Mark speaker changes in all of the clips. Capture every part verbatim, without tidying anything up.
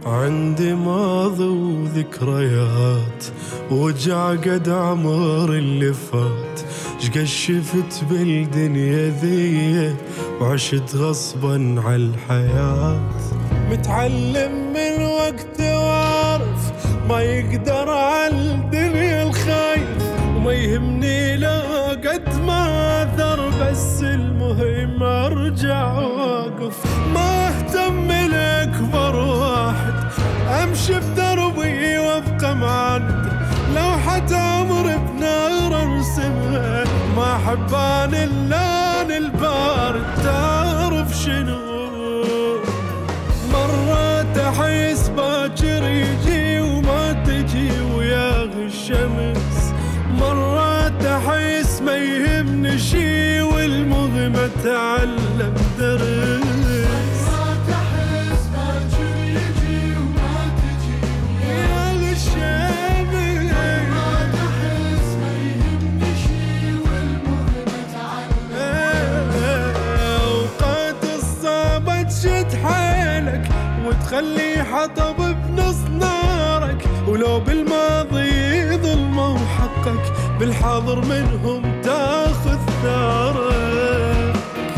Speaker 1: عندي ماضي وذكريات وجع قد عمر اللي فات، شقد شفت بالدنيا ذي وعشت غصبا عالحياة. متعلم من وقت وعارف ما يقدر عالدنيا الخايف، وما يهمني لا قد ما اثر، بس المهم ارجع واقف. ما اهتم لاكبر واحد امشي بدربي وابقى معند، لوحة عمري بنار ارسمها، ما احبان الا البارد. تعرف شنو مرات احس باكر يجي وما تجي وياغي الشمس، مرات احس ما يهمني شي والمهم اتعلم درس. مرات احس باكر يجي وما تجي وياغي الشمس، مرات احس ما يهمني شي والمهم اتعلم درس. اوقات الصعبة تشد حيلك وتخلي حطب بنص نارك، ولو بالماضي يظل موحقك بالحاضر منهم تاخذ ثارك.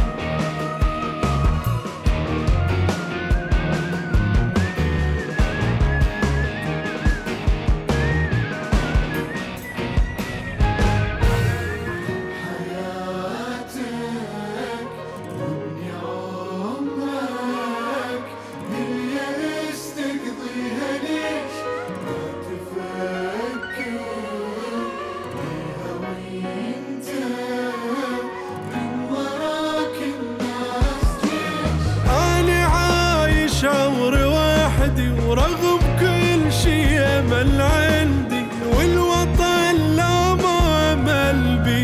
Speaker 1: ورغم كل شي امل عندي والوطن لا ما امل بي،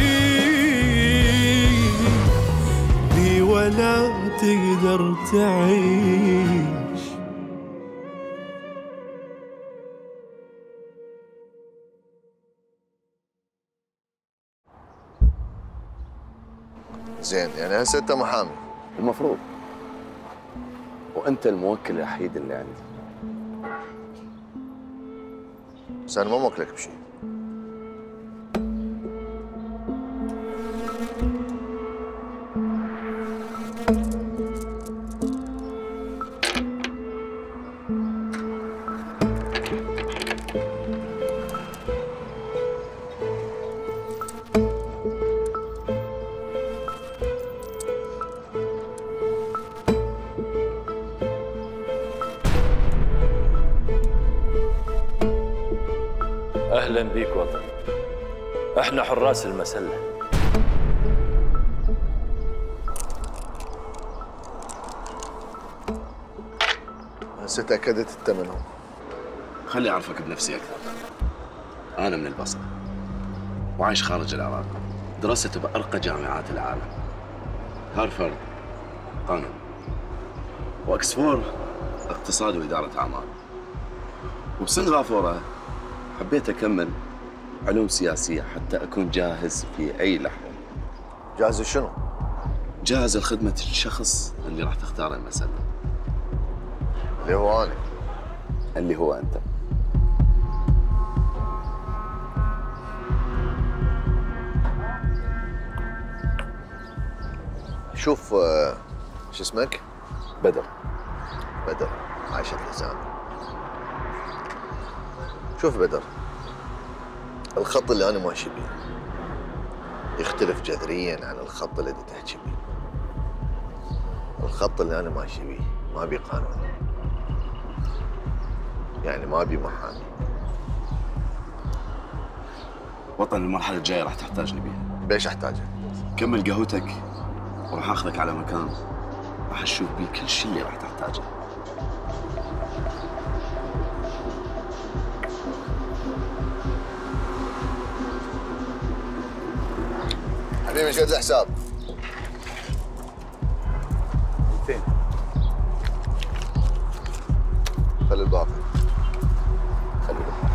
Speaker 1: بي ولا تقدر تعيش.
Speaker 2: زين، يعني هسه انت محامي
Speaker 3: المفروض، وانت الموكل الوحيد اللي عندي.
Speaker 2: بس انا ما موكلك بشيء.
Speaker 4: أهلاً بيك وطن، إحنا حراس المسلة.
Speaker 2: هسه تأكدت انت منهم؟
Speaker 3: خلي أعرفك بنفسي أكثر. أنا من البصرة وعايش خارج العراق، درست بأرقى جامعات العالم، هارفارد قانون، وأكسفورد اقتصاد وإدارة أعمال، وبسنغافورة حبيت أكمل علوم سياسية حتى أكون جاهز في أي لحظة.
Speaker 2: جاهز شنو؟
Speaker 3: جاهز لخدمة الشخص اللي راح تختاره المسألة،
Speaker 2: اللي هو أنا،
Speaker 3: اللي هو أنت.
Speaker 2: شوف، شو اسمك؟
Speaker 3: بدر.
Speaker 2: بدر، عايشة الإنسان. شوف بدر، الخط اللي أنا ماشي بيه يختلف جذرياً عن الخط اللي تحكي بيه. الخط اللي أنا ماشي بيه ما بيه قانون، يعني ما بيه محامي.
Speaker 3: وطن، المرحلة الجاية راح تحتاجني بيها.
Speaker 2: ليش أحتاجك؟
Speaker 3: كمل قهوتك وراح آخذك على مكان راح أشوف بيه كل شيء اللي راح تحتاجه.
Speaker 2: حبيبي ايش قد الحساب؟
Speaker 3: مئتين.
Speaker 2: خلي الباقي. خلي الباقي.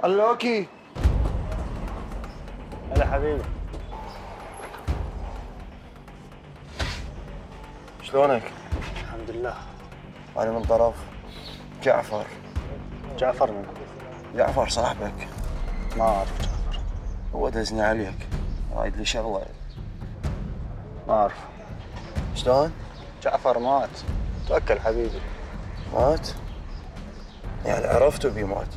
Speaker 5: اللوكي.
Speaker 6: هلا حبيبي.
Speaker 5: شلونك؟
Speaker 6: الحمد لله.
Speaker 5: أنا من طرف جعفر.
Speaker 6: جعفر من؟
Speaker 5: جعفر صاحبك.
Speaker 6: ما أعرف جعفر.
Speaker 5: هو دزني عليك، رايد لي شغلة.
Speaker 6: ما أعرف.
Speaker 5: شلون؟
Speaker 6: جعفر مات. توكل حبيبي.
Speaker 5: مات؟ يعني عرفته بي مات.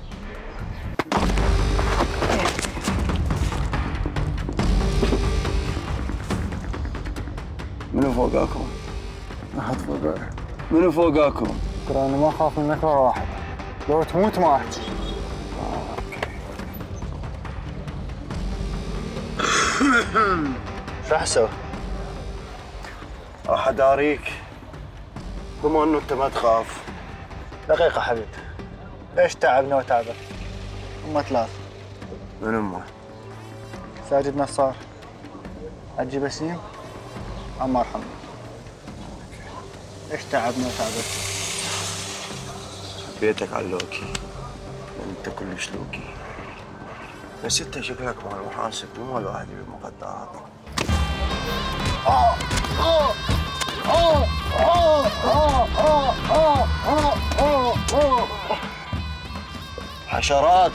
Speaker 5: منو فوقاكم؟
Speaker 6: أحد فوقك.
Speaker 5: منو فوقاكم؟
Speaker 6: ترى أنا ما أخاف منك ولا واحد. لو تموت ما أحكي. شو راح أسوي؟
Speaker 5: راح أداريك بما إنه أنت ما تخاف.
Speaker 6: دقيقة حبيبي. ليش تعبنا وتعبك؟ هم ثلاث.
Speaker 5: من أمه؟
Speaker 6: ساجد نصار. حجي بسيم. عمار حمد. ليش تعبنا وتعبك؟
Speaker 5: حبيتك على اللوكي. أنت كلش لوكي. بس أنت شكلك مال محاسب مو مال واحد يبي مقدرات. حشرات.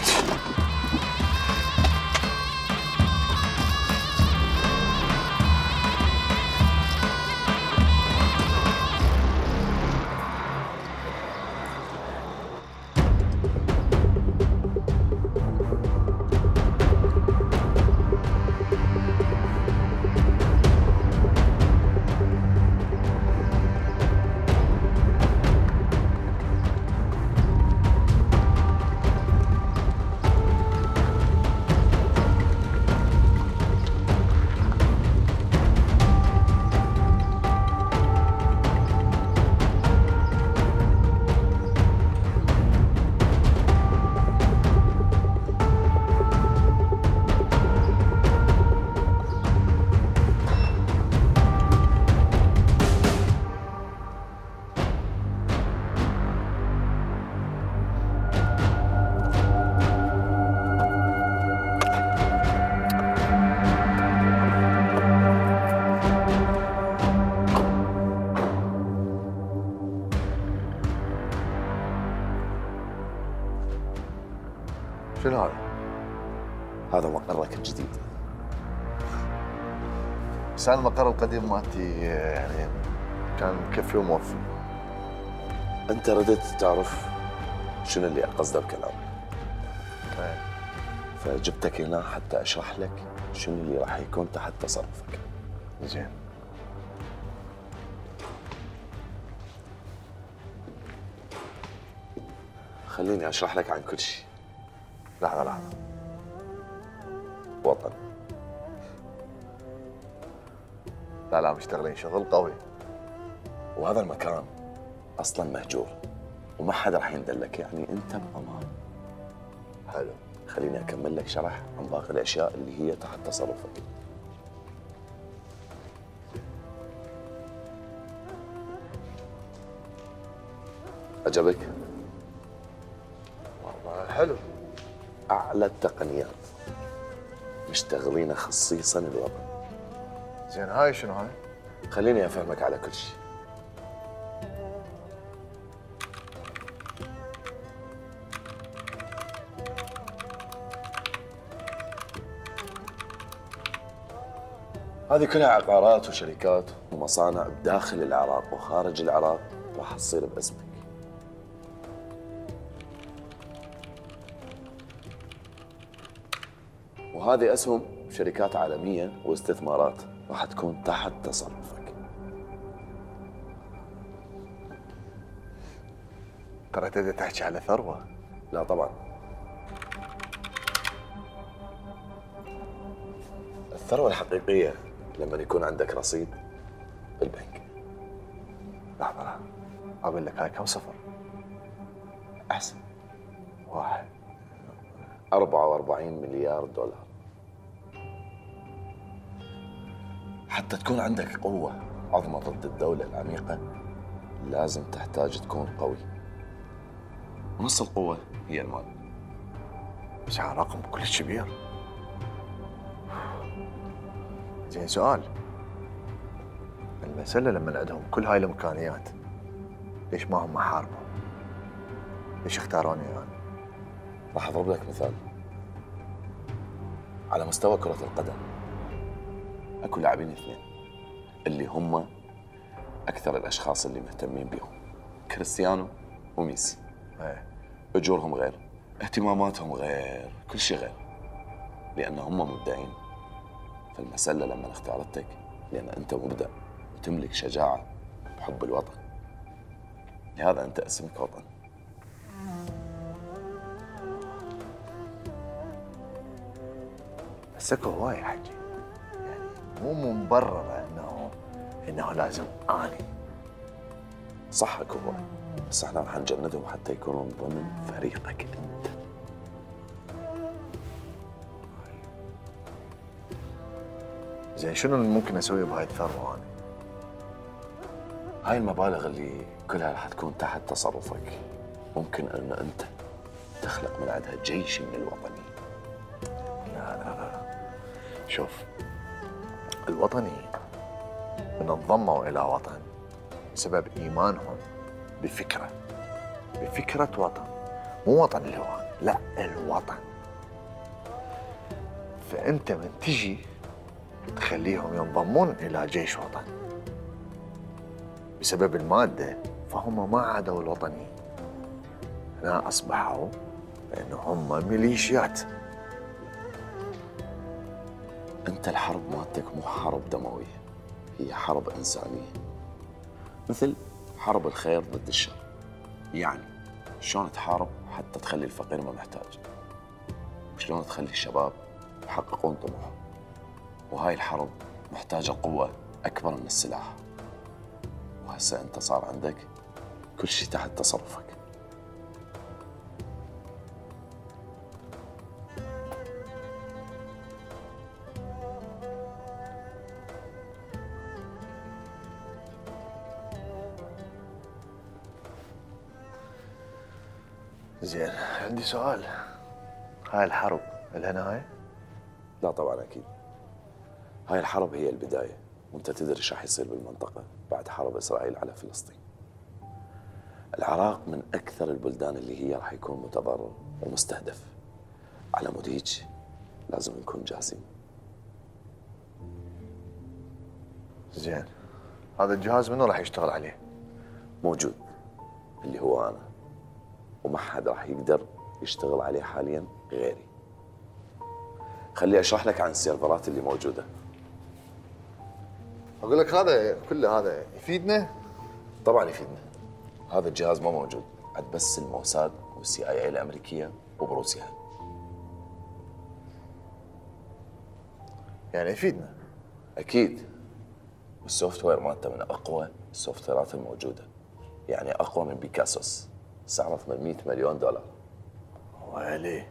Speaker 2: شنو هذا؟
Speaker 3: هذا مقرك الجديد.
Speaker 2: بس أنا المقر القديم مالتي يعني كان مكفي وموفي.
Speaker 3: انت ردت تعرف شنو اللي قصده بكلامي.
Speaker 2: طيب.
Speaker 3: فجبتك هنا حتى اشرح لك شنو اللي راح يكون تحت تصرفك.
Speaker 2: زين.
Speaker 3: خليني اشرح لك عن كل شيء.
Speaker 2: لحظة لحظة.
Speaker 3: وطن.
Speaker 2: لا لا مشتغلين شغل قوي.
Speaker 3: وهذا المكان اصلا مهجور وما حدا راح يندلك، يعني انت بامان.
Speaker 2: حلو.
Speaker 3: خليني اكمل لك شرح عن باقي الاشياء اللي هي تحت تصرفك. عجبك؟
Speaker 2: والله حلو.
Speaker 3: اعلى التقنيات مشتغلين خصيصا الوطن.
Speaker 2: زين هاي شنو هاي؟
Speaker 3: خليني افهمك على كل شيء. هذه كلها عقارات وشركات ومصانع بداخل العراق وخارج العراق راح تصير باسمك. وهذه اسهم شركات عالميه واستثمارات راح تكون تحت تصرفك.
Speaker 2: ترى تبي تحكي على ثروة.
Speaker 3: لا طبعا. الثروه الحقيقيه لما يكون عندك رصيد بالبنك.
Speaker 2: لحظة لحظة. أقول لك هاي كم صفر؟
Speaker 3: احسن.
Speaker 2: واحد.
Speaker 3: أربعة وأربعين مليار دولار. حتى تكون عندك قوة عظمى ضد الدولة العميقة لازم تحتاج تكون قوي. ونص القوة هي المال.
Speaker 2: بس على رقم كلش كبير. زين سؤال، المسألة لما عندهم كل هاي الإمكانيات ليش ما هم حاربوا؟ ليش اختاروني أنا؟ يعني؟
Speaker 3: راح أضرب لك مثال. على مستوى كرة القدم أكو لاعبين اثنين اللي هم أكثر الأشخاص اللي مهتمين بيهم، كريستيانو وميسي.
Speaker 2: ايه
Speaker 3: أجورهم غير، اهتماماتهم غير، كل شيء غير، لأن هم مبدعين. فالمسألة لما اختارتك لأن أنت مبدع وتملك شجاعة بحب الوطن، لهذا أنت اسمك وطن.
Speaker 2: بس اكو هواي يا حجي، يعني مو مبررة انه انه لازم اني.
Speaker 3: صح اكو هو، بس احنا رح نجندهم حتى يكونوا ضمن فريقك انت.
Speaker 2: زين شنو اللي ممكن اسويه بهاي الثروة اني؟
Speaker 3: هاي المبالغ اللي كلها رح تكون تحت تصرفك، ممكن ان انت تخلق من عندها جيش من الوطنيين.
Speaker 2: لا لا لا، شوف، الوطنيين من انضموا إلى وطن بسبب إيمانهم بفكرة بفكرة وطن، مو وطن الهوان، لا الوطن. فأنت من تجي تخليهم ينضمون إلى جيش وطن بسبب المادة، فهم ما عادوا الوطنيين، هنا أصبحوا لأنه هم ميليشيات.
Speaker 3: انت الحرب مالتك مو حرب دموية، هي حرب إنسانية، مثل حرب الخير ضد الشر. يعني شلون تحارب حتى تخلي الفقير ما محتاج، وشلون تخلي الشباب يحققون طموحهم. وهاي الحرب محتاجة قوة أكبر من السلاح، وهسه أنت صار عندك كل شيء تحت تصرفك.
Speaker 2: زين عندي سؤال، هاي الحرب لها نهاية؟
Speaker 3: لا طبعا أكيد، هاي الحرب هي البداية، وأنت تدري ايش راح يصير بالمنطقة بعد حرب إسرائيل على فلسطين. العراق من أكثر البلدان اللي هي راح يكون متضرر ومستهدف، على مود هيك لازم نكون جاهزين.
Speaker 2: زين هذا الجهاز منو راح يشتغل عليه؟
Speaker 3: موجود، اللي هو أنا، وما حد راح يقدر يشتغل عليه حاليا غيري. خلي أشرح لك عن السيرفرات اللي موجودة.
Speaker 2: أقول لك هذا كله هذا يفيدنا؟
Speaker 3: طبعا يفيدنا. هذا الجهاز ما موجود عند بس الموساد والسي اي اي الأمريكية وبروسيا.
Speaker 2: يعني يفيدنا؟
Speaker 3: أكيد، والسوفت وير مالته من أقوى السوفت ويرات الموجودة، يعني أقوى من بيكاسوس، سعره ثمانمئة مليون دولار.
Speaker 2: ويلي.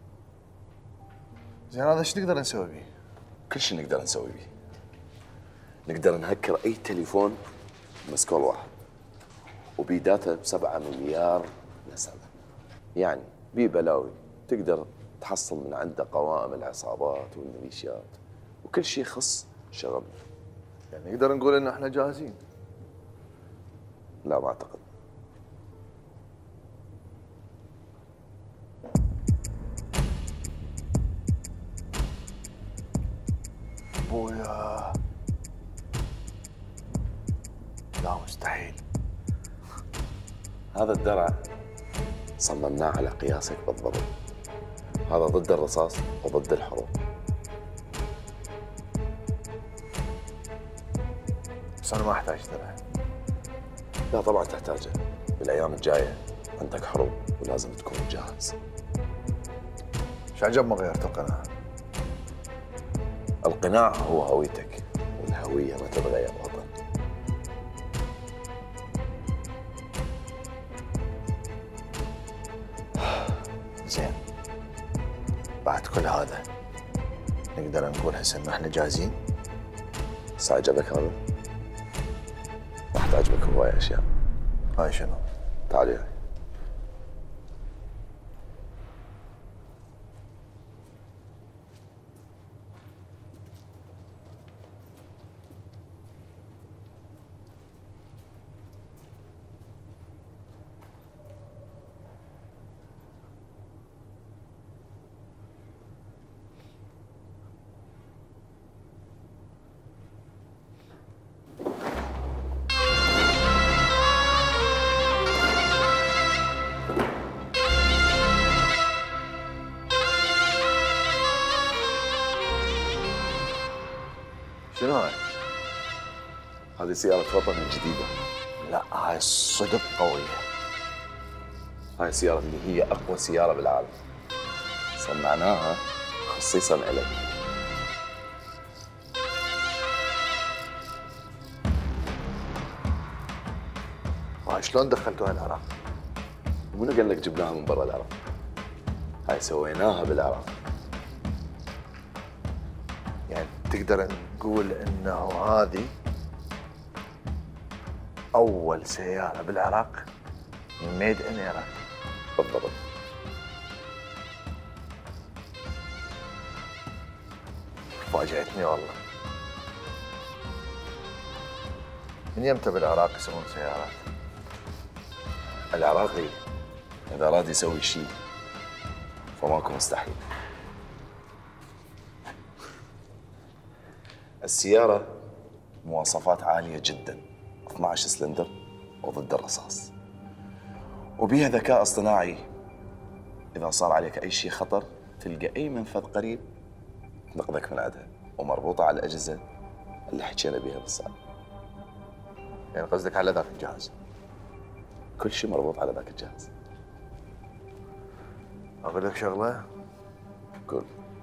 Speaker 2: زين هذا ايش نقدر نسوي بيه؟
Speaker 3: كل شيء نقدر نسوي بيه. نقدر نهكر أي تليفون مسكول واحد، وبيه داتا بسبعة مليار نسمة. يعني بيه بلاوي تقدر تحصل من عنده قوائم العصابات والميليشيات وكل شيء يخص شغلنا.
Speaker 2: يعني نقدر نقول إن احنا جاهزين؟
Speaker 3: لا ما أعتقد.
Speaker 2: بويا لا مستحيل.
Speaker 3: هذا الدرع صممناه على قياسك بالضبط، هذا ضد الرصاص وضد الحروب.
Speaker 2: بس أنا ما أحتاج درع.
Speaker 3: لا طبعا تحتاجه، بالأيام الجاية عندك حروب ولازم تكون جاهز.
Speaker 2: شو عجب ما غيرت القناع؟
Speaker 3: القناع هو هويتك، والهوية ما تتغير وطن.
Speaker 2: زين بعد كل هذا نقدر نقول هسه ان احنا جاهزين؟
Speaker 3: بس عجبك هذا؟ راح تعجبك هواية أشياء.
Speaker 2: هاي شنو؟
Speaker 3: تعالي هاي.
Speaker 2: شنو هاي؟
Speaker 3: هذه سيارة وطن الجديدة.
Speaker 2: لا هاي صدق قوية.
Speaker 3: هاي السيارة اللي هي أقوى سيارة بالعالم، صنعناها خصيصاً إلك.
Speaker 2: هاي شلون دخلتوها العراق؟
Speaker 3: ومنو قال لك جبناها من برا العراق؟ هاي سويناها بالعراق.
Speaker 2: يعني تقدر نقول انه هذه اول سيارة بالعراق ميد ان عراق.
Speaker 3: بالضبط.
Speaker 2: فاجأتني والله. من يمتى بالعراق يسوون سيارات؟
Speaker 3: العراقي إذا أراد يسوي شيء فماكو مستحيل. السيارة مواصفات عالية جدا، اثنا عشر سلندر وضد الرصاص، وبيها ذكاء اصطناعي. إذا صار عليك أي شيء خطر تلقى أي منفذ قريب تنقذك من عندها، ومربوطة على الأجهزة اللي حكينا بيها بالسابق.
Speaker 2: يعني قصدك على ذاك الجهاز؟
Speaker 3: كل شيء مربوط على ذاك الجهاز.
Speaker 2: أقول لك شغلة؟
Speaker 3: قول.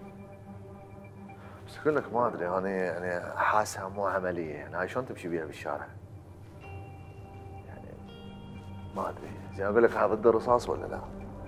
Speaker 2: بس أقول لك ما أدري أنا يعني حاسها مو عملية، يعني هاي شلون تمشي بيها بالشارع؟ يعني ما أدري، زين أقول لك ضد الرصاص ولا لا؟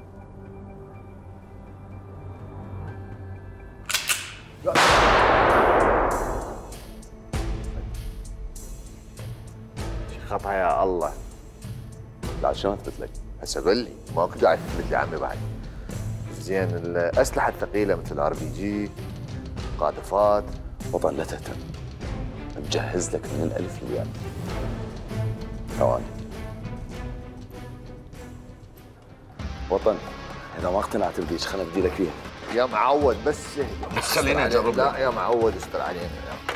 Speaker 2: خطأ يا الله.
Speaker 3: لا شلون اثبت لك؟
Speaker 2: هسه قول لي، ما كنت قاعد تثبت لي عمي بعد. زين الأسلحة الثقيلة مثل الار بي جي، قاذفات.
Speaker 3: وطن لا تهتم، مجهز لك من الألف للياء. ثواني. وطن إذا ما اقتنعت بديش خليني أبدي لك فيها.
Speaker 2: يا معود بس اهدى.
Speaker 3: خليني أجرب.
Speaker 2: لا يا معود استر علينا.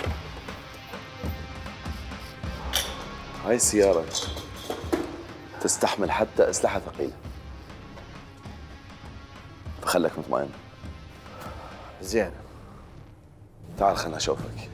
Speaker 3: هاي السيارة تستحمل حتى أسلحة ثقيلة، فخلك مطمئن.
Speaker 2: زين
Speaker 3: تعال خلنا أشوفك.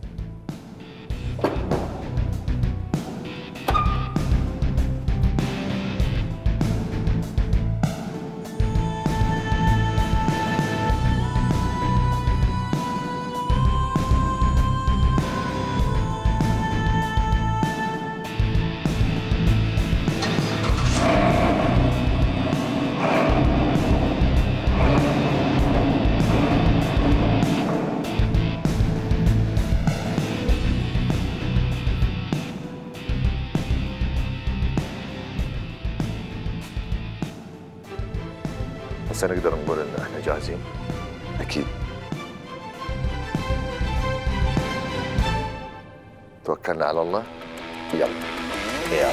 Speaker 2: هسه نقدر نقول ان احنا جاهزين.
Speaker 3: أكيد.
Speaker 2: توكلنا على الله.
Speaker 3: يلا يلا.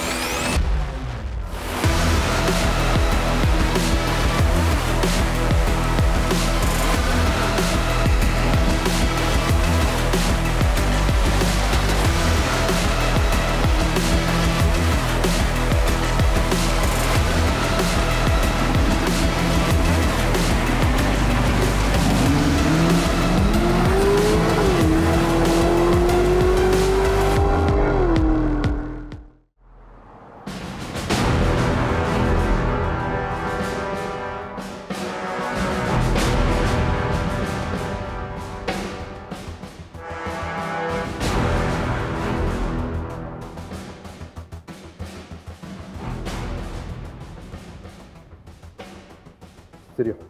Speaker 7: استريحوا.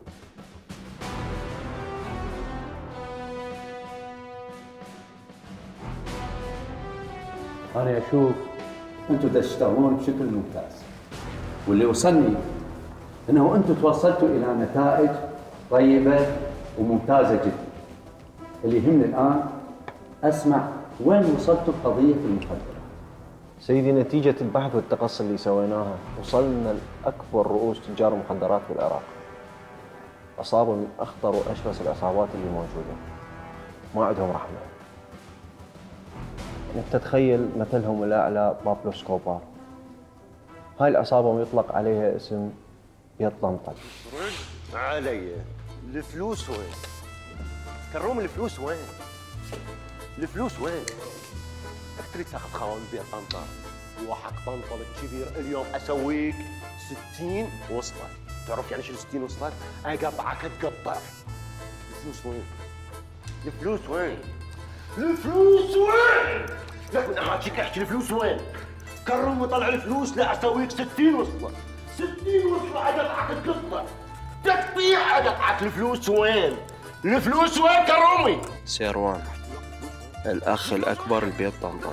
Speaker 7: أنا أشوف أنتم تشتغلون بشكل ممتاز، واللي وصلني أنه أنتم توصلتوا إلى نتائج طيبة وممتازة جدا. اللي يهمني الآن أسمع وين وصلتوا بقضية المخدرات.
Speaker 8: سيدي، نتيجة البحث والتقصي اللي سويناها وصلنا لأكبر رؤوس تجار المخدرات بالعراق. أصابوا من أخطر وأشرس العصابات اللي موجودة، ما عندهم رحمة. أنت تتخيل مثلهم الأعلى بابلو سكوبار. هاي العصابة يطلق عليها اسم يطلنطل.
Speaker 5: ما علي، الفلوس وين؟ كروم الفلوس وين؟
Speaker 9: الفلوس وين؟ بدك تريد تاخذ خوان بيت طنطا وحق طنطا الكبير اليوم اسويك ستين وصله، تعرف يعني شو ستين وصله؟ اقطعك تقطع. الفلوس وين؟ الفلوس وين؟ الفلوس وين؟ لك من احاكيك احكي الفلوس وين؟ كرم وطلع الفلوس لا اسويك ستين وصله، ستين وصله اقطعك تقطع، تقطيع اقطعك. الفلوس وين؟ الفلوس وين كرمي؟
Speaker 5: سيروان الأخ الأكبر لبيت طنطا،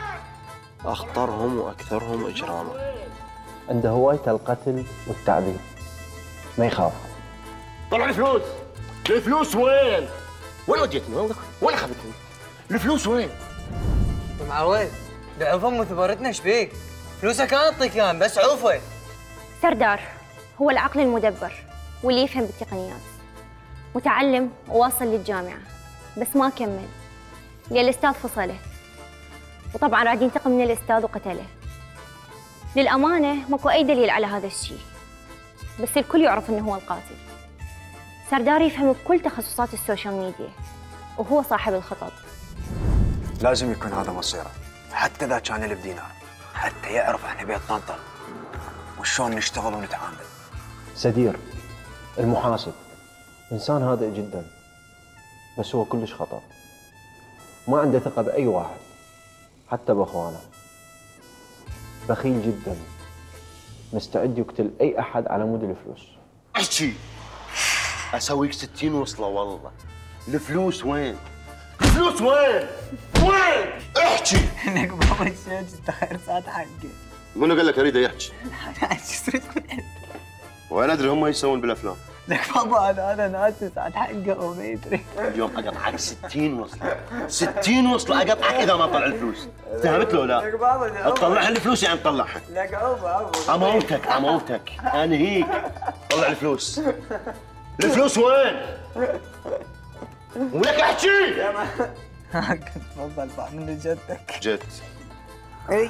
Speaker 5: أخطرهم وأكثرهم إجراما،
Speaker 8: عنده هواية القتل والتعذيب، ما يخاف.
Speaker 9: طلع الفلوس. الفلوس وين؟ وين وديتني؟ وين اخذتني؟ الفلوس وين؟
Speaker 10: معروف بعوفه مثبرتنا ايش بيك؟ فلوسك انا اعطيك اياها بس عوفه.
Speaker 11: سردار هو العقل المدبر واللي يفهم بالتقنيات، متعلم وواصل للجامعة بس ما كمل لأن الأستاذ فصله، وطبعا راد ينتقم من الأستاذ وقتله. للأمانة ماكو أي دليل على هذا الشيء، بس الكل يعرف إنه هو القاتل. سردار يفهم بكل تخصصات السوشيال ميديا وهو صاحب الخطط.
Speaker 12: لازم يكون هذا مصيره، حتى إذا كان ألف دينار، حتى يعرف احنا بيت طنطا وشلون نشتغل ونتعامل.
Speaker 8: سدير المحاسب إنسان هادئ جدا، بس هو كلش خطر، ما عنده ثقة بأي واحد حتى بأخوانه، بخيل جدا، مستعد يقتل أي أحد على مود الفلوس.
Speaker 9: احكي اسويك ستين وصله والله. الفلوس وين؟ الفلوس وين؟ وين؟ احكي.
Speaker 10: انك بابا الشيخ تخير ساعة حقه.
Speaker 9: منو قال لك اريد يحكي؟
Speaker 10: ايش تريد من
Speaker 9: وانا ادري هم ايش يسوون بالافلام.
Speaker 10: لك بابا انا انا ناسي ساعة حقه وما يدري.
Speaker 9: اليوم اقطعك ستين وصله، ستين وصله اقطعك اذا ما طلع الفلوس. فهمت له لا؟
Speaker 10: لك بابا
Speaker 9: تطلع الفلوس يعني تطلعها.
Speaker 10: لك عوفه عوفه.
Speaker 9: اموتك اموتك انهيك. طلع الفلوس. الفلوس وين؟ ولك احكي.
Speaker 10: يا ما تفضل بقى من جدك.
Speaker 9: جد.
Speaker 10: اي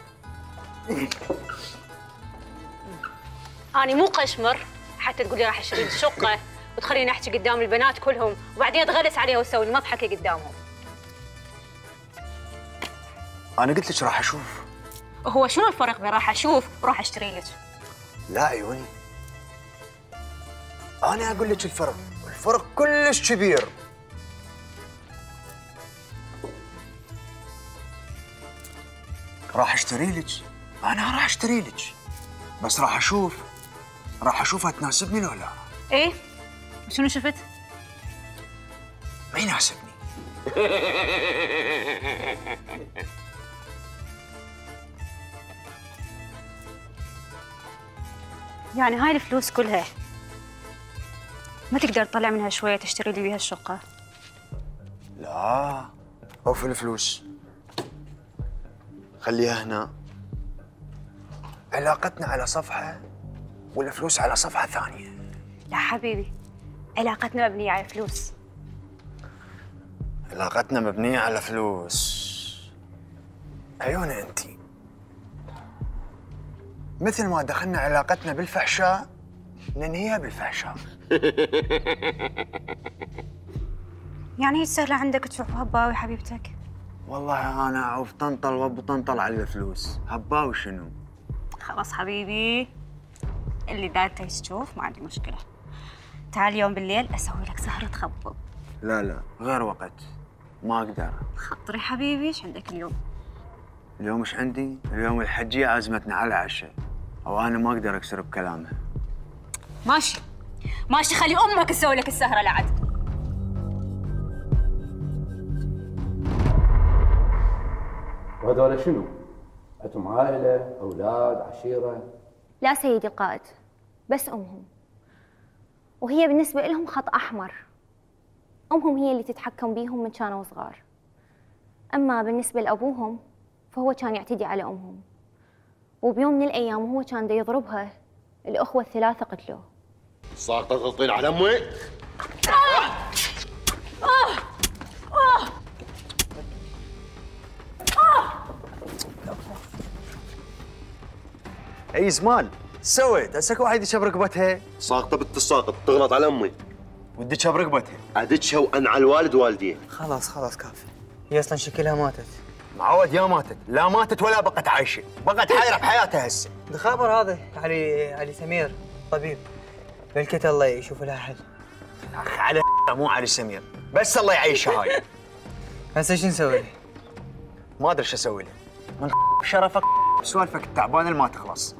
Speaker 13: أنا مو قشمر حتى تقولي راح اشتري الشقة وتخليني احكي قدام البنات كلهم وبعدين اتغلس عليها واسوي لي مضحكة قدامهم.
Speaker 12: انا قلت لك راح اشوف.
Speaker 13: هو شنو الفرق بين راح اشوف وراح اشتري لك؟
Speaker 12: لا عيوني، انا اقول لك الفرق، الفرق كلش كبير. راح اشتري لك، انا راح اشتري لك، بس راح اشوف، راح اشوفها تناسبني لو لا.
Speaker 13: ايه؟ شنو شفت؟
Speaker 12: ما يناسبني.
Speaker 13: يعني هاي الفلوس كلها ما تقدر تطلع منها شوية تشتري لي بيها الشقة؟
Speaker 12: لا، اوف الفلوس خليها هنا. علاقتنا على صفحة والفلوس على صفحة ثانية.
Speaker 13: لا حبيبي، علاقتنا مبنية على فلوس.
Speaker 12: علاقتنا مبنية على فلوس. عيوني انت، مثل ما دخلنا علاقتنا بالفحشاء ننهيها بالفحشاء.
Speaker 13: يعني هي سهلة عندك تشوف هباوي حبيبتك؟
Speaker 12: والله انا اعوف طنطل وابو طنطل على الفلوس، هباوي شنو؟
Speaker 13: خلاص حبيبي، اللي دايرته تشوف ما عندي مشكلة. تعال اليوم بالليل اسوي لك سهرة تخبط.
Speaker 12: لا لا غير وقت، ما اقدر.
Speaker 13: خطري حبيبي، ايش عندك اليوم؟
Speaker 12: اليوم ايش عندي؟ اليوم الحجية عزمتنا على عشاء، او انا ما اقدر اكسر بكلامها.
Speaker 13: ماشي ماشي، خلي امك تسوي لك السهرة لعد.
Speaker 7: وهذول شنو؟ عندهم عائلة، أولاد، عشيرة؟
Speaker 11: لا سيدي القائد، بس أمهم، وهي بالنسبة لهم خط أحمر. أمهم هي اللي تتحكم بيهم من كانوا صغار، أما بالنسبة لأبوهم فهو كان يعتدي على أمهم، وبيوم من الأيام وهو كان دا يضربها الأخوة الثلاثة قتلوه.
Speaker 9: صار تضغطين على أمي؟
Speaker 13: آه! آه! آه!
Speaker 12: اي زمان سويت؟ هسه واحد يدش برقبتها.
Speaker 9: ساقطه بالتساقط تغلط على امي.
Speaker 12: ودك برقبتها.
Speaker 9: ادتشها وانعى الوالد والديه.
Speaker 10: خلاص خلاص كافي. هي اصلا شكلها ماتت.
Speaker 12: معود يا ماتت، لا ماتت ولا بقت عايشه، بقت حايره بحياتها هسه.
Speaker 10: ده خبر هذا علي علي سمير طبيب، بلكت الله يشوف لها حل.
Speaker 12: اخ على مو علي سمير، بس الله يعيشها هاي.
Speaker 10: هسه شو نسوي له؟
Speaker 12: ما ادري شو اسوي له. من شرفك بسوالفك التعبانه اللي ما تخلص.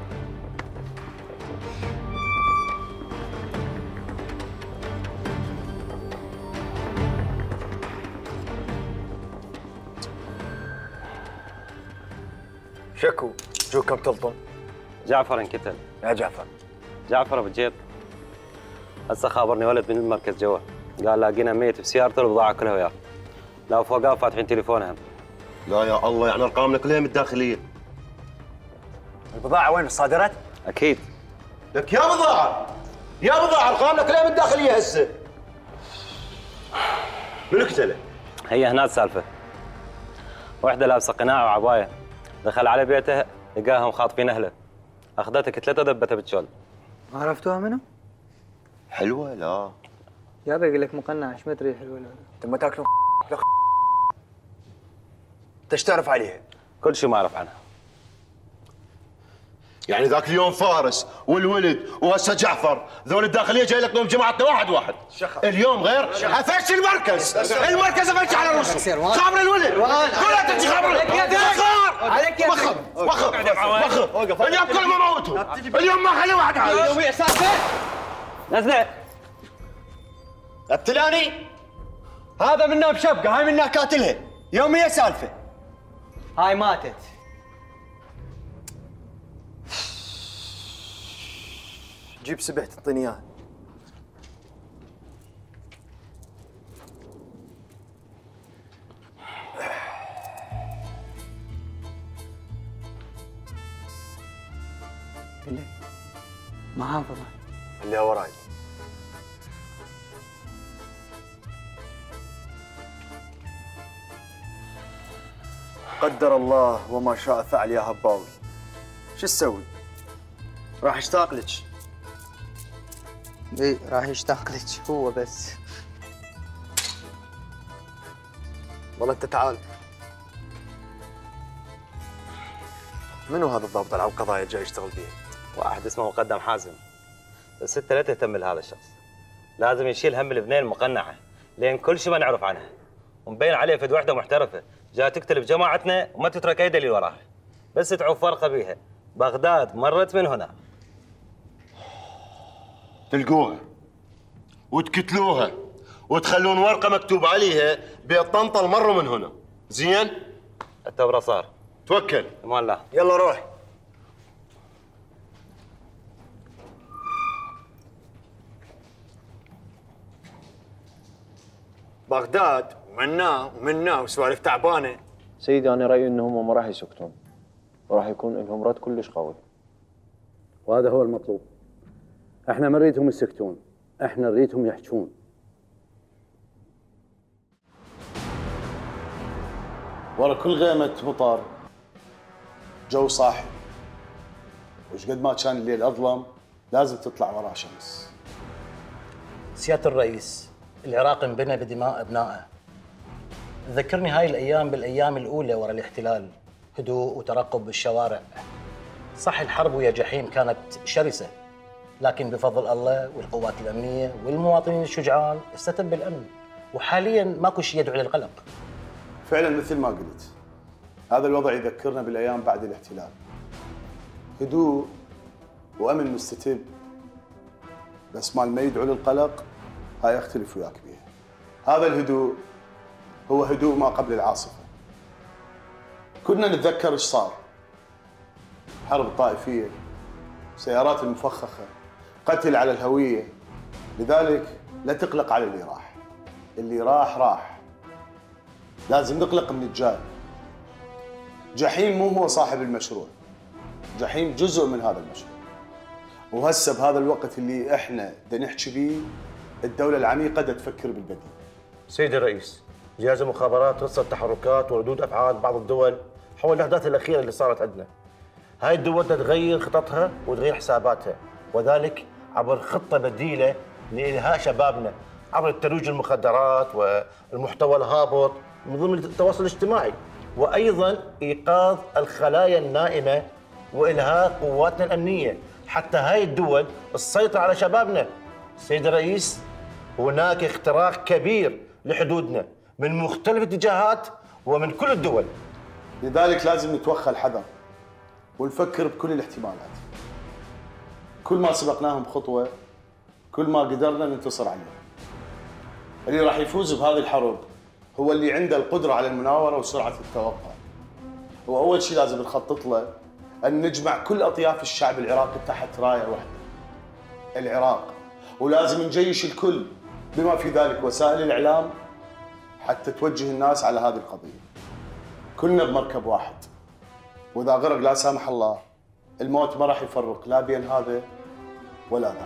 Speaker 12: شكو شو كم تلطم؟
Speaker 14: جعفر انقتل.
Speaker 12: يا جعفر.
Speaker 14: جعفر بالجيب. هسه خابرني ولد من المركز جوا، قال لاقينا ميت بسيارته والبضاعه كلها وياه. لا فوقها فاتحين تليفونهم.
Speaker 9: لا يا الله، يعني ارقامنا كلها من الداخليه.
Speaker 12: البضاعه وين صادرت؟
Speaker 14: اكيد.
Speaker 9: لك يا بضاعه يا بضاعه ارقامنا كلها من الداخليه هسه. من قتله؟
Speaker 14: هي هنا السالفه. وحده لابسه قناع وعبايه، دخل على بيته لقاهم خاطفين اهله. اخذته كتلته ودبته بالشول.
Speaker 10: ما عرفتوها منو؟
Speaker 9: حلوه لا.
Speaker 10: يابا يقول لك مقنع، ايش ما تدري حلوه ولا لا؟
Speaker 12: انت ما تاكلون انت ايش تعرف عليها؟
Speaker 14: كل شيء ما اعرف عنها.
Speaker 9: يعني ذاك اليوم فارس والولد وهسه جعفر، ذول الداخليه جاي لك جماعتنا واحد واحد. شخص. اليوم غير افش المركز، المركز افش على روسي. خابر الولد كلها تجي خابر.
Speaker 10: عليك يا
Speaker 9: وخر وخر وخر. اليوم كلهم موتوا، اليوم ما خلي واحد عايش.
Speaker 10: اليوم يا سالفه
Speaker 14: نزله.
Speaker 12: ابتلاني هذا منها بشبكه، هاي منها كاتلها. يوميه سالفه.
Speaker 10: هاي ماتت.
Speaker 12: جيب سبح تعطيني اياها.
Speaker 10: اللي ما حافظه
Speaker 12: اللي وراي. قدر الله وما شاء فعل يا هباوي. شو تسوي؟ راح اشتاق لك.
Speaker 10: اي راح يشتاق لك هو بس.
Speaker 12: والله انت تعال. منو هذا الضابط العاب قضايا جاي يشتغل بيها؟
Speaker 14: واحد اسمه مقدم حازم، بس انت لا تهتم لهذا الشخص. لازم يشيل هم البنين المقنعه، لان كل شيء ما نعرف عنها. ومبين عليه فد وحده محترفه، جاي تقتل بجماعتنا وما تترك اي دليل وراها. بس تعوف فرقه بيها، بغداد مرت من هنا.
Speaker 9: تلقوها وتكتلوها وتخلون ورقه مكتوب عليها بيت طنطا مروا من هنا، زين؟
Speaker 14: التبره صار.
Speaker 9: توكل.
Speaker 14: امان الله.
Speaker 12: يلا روح. بغداد ومنا ومنا وسوالف تعبانه.
Speaker 8: سيدي انا رايي انهم ما راح يسكتون، وراح يكون لهم رد كلش قوي.
Speaker 7: وهذا هو المطلوب. احنا ما نريدهم يسكتون، احنا نريدهم يحجون. ورا كل غيمة مطر جو صاحي، وش قد ما كان الليل اظلم لازم تطلع وراه شمس.
Speaker 15: سيادة الرئيس، العراق انبنى بدماء ابنائه. ذكرني هاي الايام بالايام الاولى ورا الاحتلال، هدوء وترقب بالشوارع. صح الحرب ويا جحيم كانت شرسه، لكن بفضل الله والقوات الامنيه والمواطنين الشجعان استتب الامن، وحاليا ماكو شيء يدعو للقلق.
Speaker 7: فعلا مثل ما قلت، هذا الوضع يذكرنا بالايام بعد الاحتلال. هدوء وامن مستتب، بس مال ما يدعو للقلق هاي اختلف وياك بيها. هذا الهدوء هو هدوء ما قبل العاصفه. كنا نتذكر ايش صار. حرب الطائفيه، سيارات المفخخه، قتل على الهويه. لذلك لا تقلق على اللي راح. اللي راح راح. لازم نقلق من الجاي. جحيم مو هو صاحب المشروع. جحيم جزء من هذا المشروع. وهسه بهذا الوقت اللي احنا بدنا نحكي بيه، الدولة العميقة بدها تفكر بالبديل.
Speaker 9: سيدي الرئيس، جهاز المخابرات رصد تحركات وردود افعال بعض الدول حول الاحداث الاخيره اللي صارت عندنا. هاي الدول بدها تغير خططها وتغير حساباتها، وذلك عبر خطه بديله لإلهاء شبابنا عبر الترويج المخدرات والمحتوى الهابط
Speaker 15: من ضمن التواصل الاجتماعي، وايضا ايقاظ الخلايا النائمه والهاء قواتنا الامنيه حتى هاي الدول تسيطر على شبابنا. سيد الرئيس، هناك اختراق كبير لحدودنا من مختلف الاتجاهات ومن كل الدول.
Speaker 7: لذلك لازم نتوخى الحذر ونفكر بكل الاحتمالات. كل ما سبقناهم خطوه كل ما قدرنا ننتصر عليهم. اللي راح يفوز بهذه الحرب هو اللي عنده القدره على المناوره وسرعه التوقع. واول شيء لازم نخطط له ان نجمع كل اطياف الشعب العراقي تحت رايه واحده، العراق، ولازم نجيش الكل بما في ذلك وسائل الاعلام حتى توجه الناس على هذه القضيه. كلنا بمركب واحد، واذا غرق لا سامح الله الموت ما راح يفرق لا بين هذا ولا ذاك.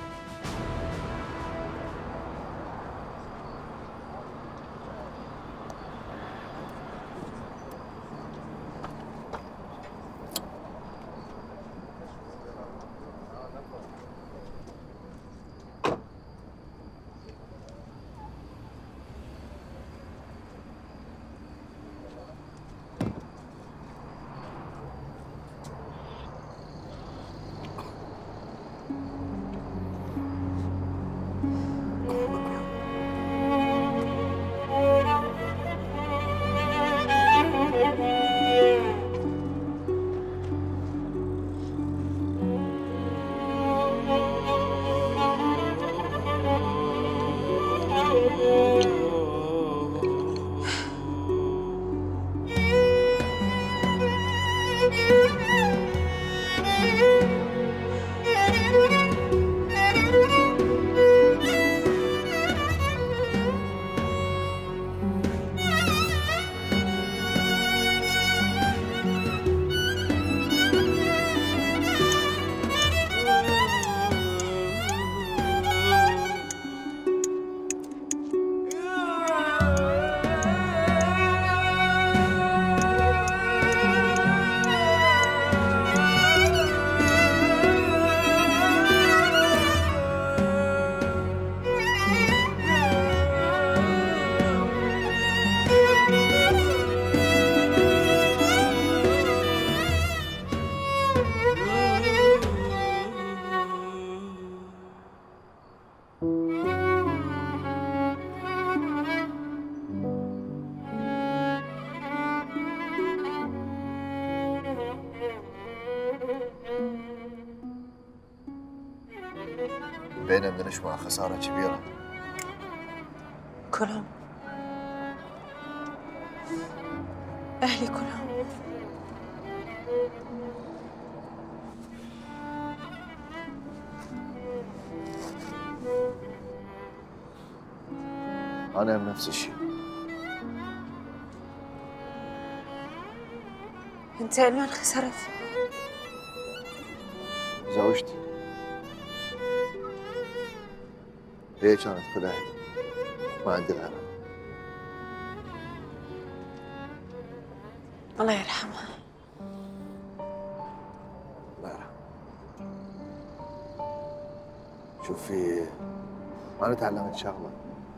Speaker 2: بينا بدنا نشمع خسارة كبيرة.
Speaker 16: كلهم أهلي كلهم.
Speaker 2: أنا بنفس الشيء.
Speaker 16: أنت ألوان خسرت؟
Speaker 2: زوجتي هي كانت كل أهلي، ما عندي غيرها.
Speaker 16: الله يرحمها.
Speaker 2: الله يرحمها. شوفي، أنا تعلمت شغلة،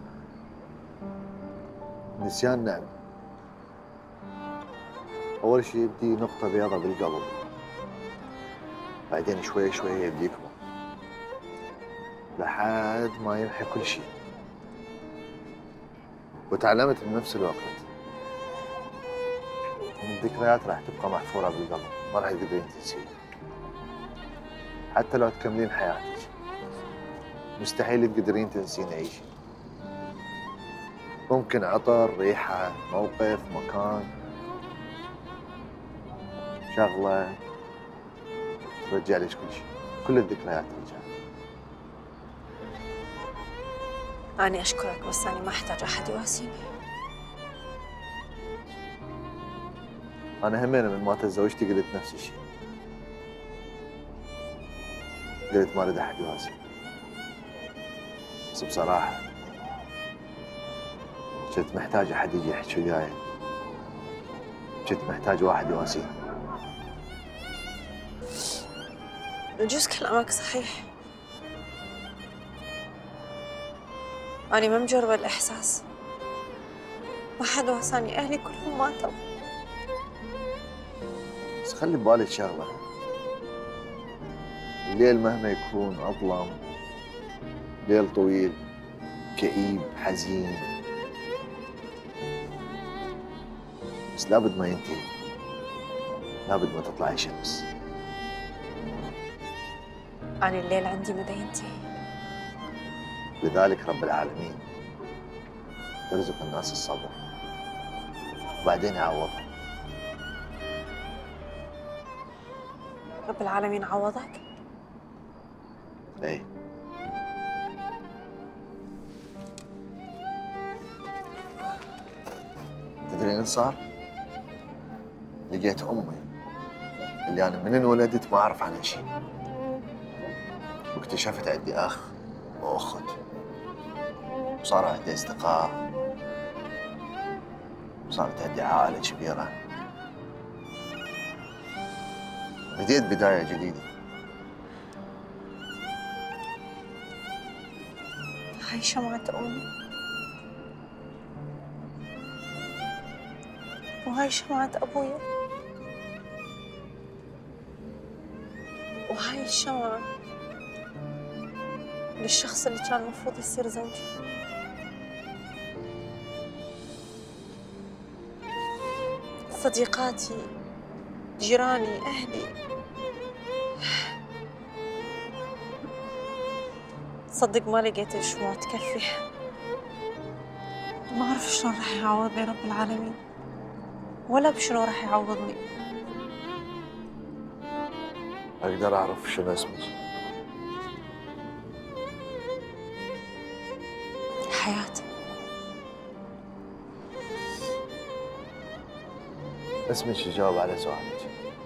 Speaker 2: نسيان نعمة. أول شيء يبدي نقطة بيضاء بالقلب، بعدين شوي شوي يبدي يكبر لحد ما يمحي كل شيء. وتعلمت بنفس الوقت إن الذكريات راح تبقى محفورة بالقلب، ما راح تقدرين تنسيها. حتى لو تكملين حياتك مستحيل تقدرين تنسين أي شيء. ممكن عطر، ريحة، موقف، مكان، شغلة ترجع لك كل شيء، كل الذكريات ترجع.
Speaker 16: أنا أشكرك، بس أنا ما أحتاج أحد يواسيني.
Speaker 2: أنا همين من ما تزوجتي قلت نفس الشيء، قلت ما أريد أحد يواسيني، بس بصراحة كنت محتاج أحد يجي يحكي وياي، كنت محتاج واحد يواسيني.
Speaker 16: يجوز كلامك صحيح، أنا ما مجربة الإحساس، ما حدا واساني، أهلي كلهم ماتوا.
Speaker 2: بس خلي ببالك شغلة، الليل مهما يكون أظلم، ليل طويل كئيب حزين، بس لابد ما ينتهي، لابد ما تطلع الشمس.
Speaker 16: أنا الليل عندي مدى ينتهي.
Speaker 2: لذلك رب العالمين يرزق الناس الصبر وبعدين يعوضهم.
Speaker 16: رب العالمين عوضك؟
Speaker 2: ايه. تدرين ايش صار؟ لقيت امي اللي انا من انولدت ما اعرف عنها شيء، واكتشفت عندي اخ واخت، وصار عندي اصدقاء، وصارت عندي عائله كبيره. بديت بدايه جديده.
Speaker 16: هاي شمعة أمي وهاي شمعة أبويا وهاي الشمعة للشخص اللي كان المفروض يصير زوجي. صديقاتي، جيراني، أهلي، صدق ما لقيت الشموع تكفي. ما أعرف شلون راح يعوضني رب العالمين، ولا بشنو راح يعوضني.
Speaker 2: اقدر اعرف شنو اسمك؟
Speaker 16: حياة.
Speaker 2: اسمك يجاوب على سؤالك.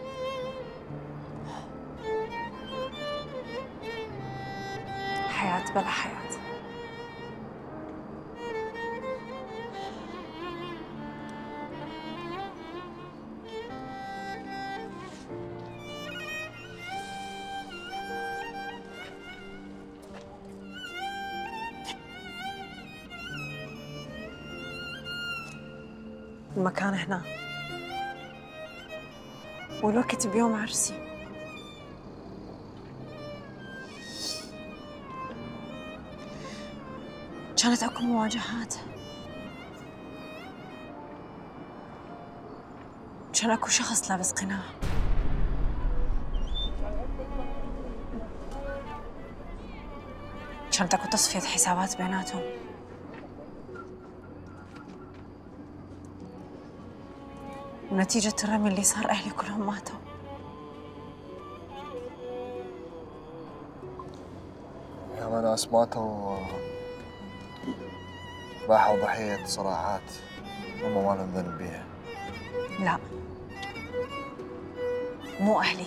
Speaker 16: حياة بلا حياة. المكان هنا والوقت بيوم عرسي. كانت اكو مواجهات، كان اكو شخص لابس قناع، كانت اكو تصفية حسابات بيناتهم. ونتيجة الرمي اللي صار أهلي كلهم ماتوا.
Speaker 2: ياما ناس ماتوا راحوا ضحية صراعات هم ما لهم ذنب بيها.
Speaker 16: لا، مو أهلي.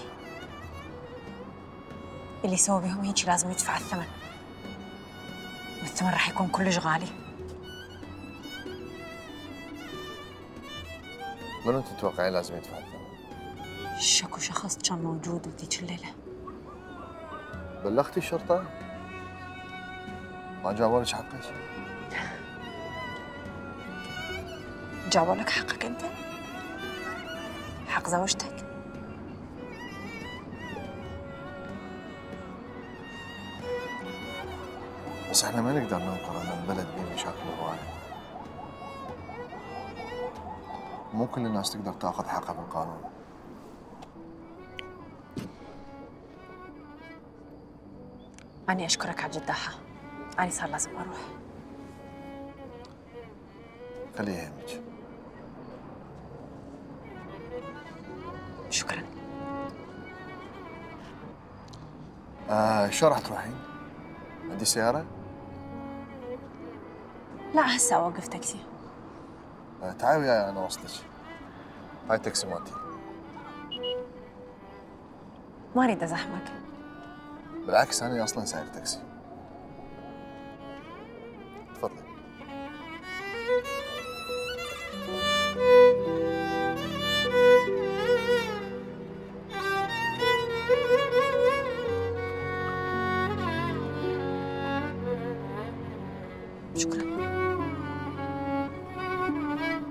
Speaker 16: اللي يسوي بهم هيك لازم يدفع الثمن، والثمن راح يكون كلش غالي.
Speaker 2: منو تتوقعين لازم يدفع الثمن؟
Speaker 16: شكو شخص كان موجود بذيك الليلة.
Speaker 2: بلغتي الشرطة؟ ما جابوا لك حقك؟
Speaker 16: جابوا لك حقك أنت؟ حق زوجتك؟
Speaker 2: بس احنا ما نقدر ننكر ان البلد بيه مشاكل هواية. مو كل الناس تقدر تاخذ حقها بالقانون.
Speaker 16: أنا أشكرك على جداحة. أنا صار لازم أروح.
Speaker 2: خليه يهمك.
Speaker 16: شكراً.
Speaker 2: آه شو راح تروحين؟ عندي سيارة؟
Speaker 16: لا هسه أوقف تاكسي.
Speaker 2: آه تعالي وياي أنا أوصلك. هاي تاكسي مالتي.
Speaker 16: ما أريد أزحمك.
Speaker 2: بالعكس أنا أصلاً سايق تاكسي. تفضلي.
Speaker 16: شكراً.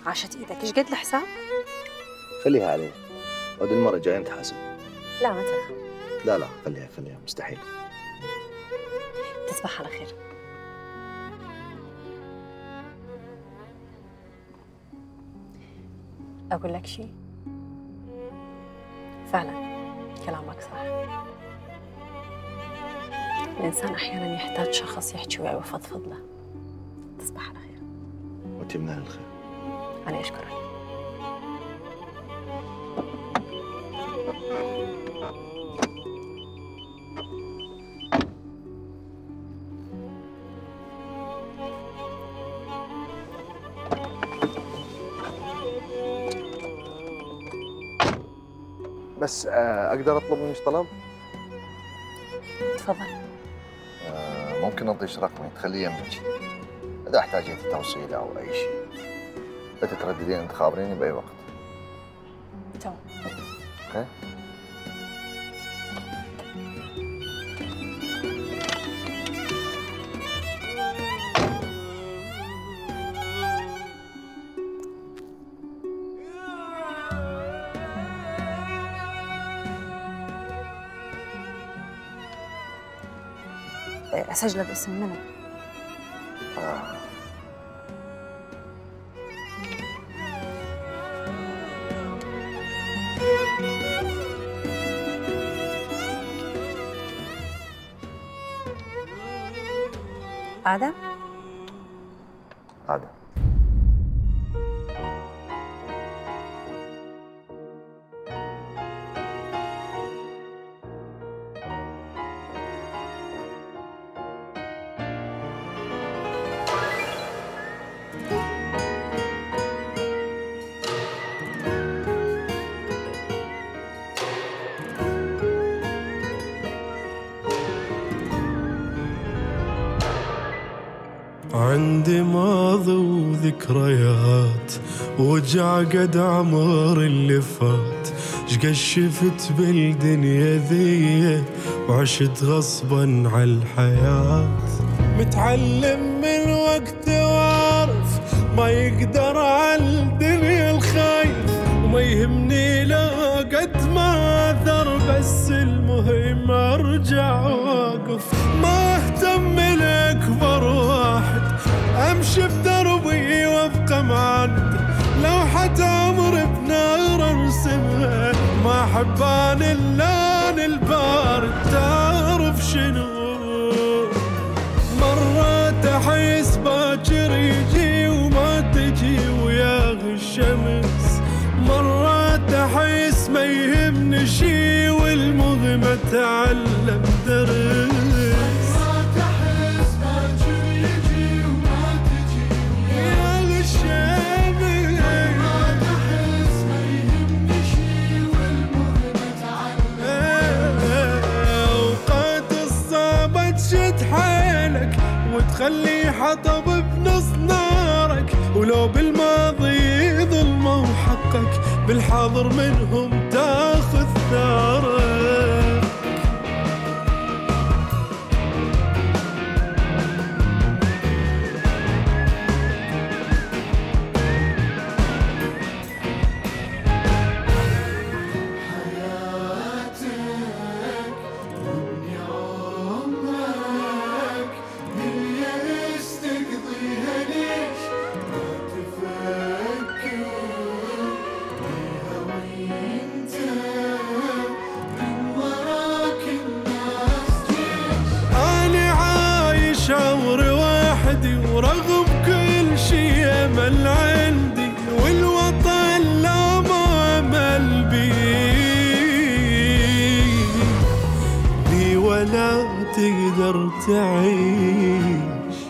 Speaker 16: عاشت ايدك، ايش قد الحساب؟
Speaker 2: خليها عليه، بعد المرة الجاية نتحاسب.
Speaker 16: لا ما ترى.
Speaker 2: لا لا خليها خليها مستحيل.
Speaker 16: تصبح على خير. أقول لك شيء، فعلا كلامك صح. الإنسان أحيانا يحتاج شخص يحكي وياه ويفضفض له. تصبح على خير.
Speaker 2: وأنت من أهل الخير.
Speaker 16: أنا أشكرك.
Speaker 2: بس آه، أقدر أطلب منك طلب؟
Speaker 16: تفضل.
Speaker 2: آه، ممكن أضيش رقمي تخليه يمك إذا احتاجيتي توصيل أو أي شيء. لا تترددين تخابريني بأي وقت.
Speaker 16: تمام.
Speaker 2: أوكي؟
Speaker 16: أسجله باسم منو؟
Speaker 2: آه.
Speaker 16: آدم؟
Speaker 2: آدم.
Speaker 1: عندي ماضي وذكريات وجع قد عمر اللي فات، شقد شفت بالدنيا ذي وعشت غصبا عالحياة. متعلم من وقت وعارف ما يقدر عالدنيا الخايف، وما يهمني لا قد ما اثر، بس المهم ارجع واقف. ما اهتم لاكبر واحد امشي بدربي وابقى معد، لو حتى عمري بنار ارسمها ما احبان الا البارد. تعرف شنو مرات احس باكر يجي وما تجي وياه الشمس، مرات احس ما يهمني شي والمهم اتعلم درس. خلي حطب بنص نارك، ولو بالماضي ظلمه وحقك بالحاضر منهم تاخذ ثارك. ورغم كل شي امل عندي والوطن لا ما امل بي، بي ولا تقدر تعيش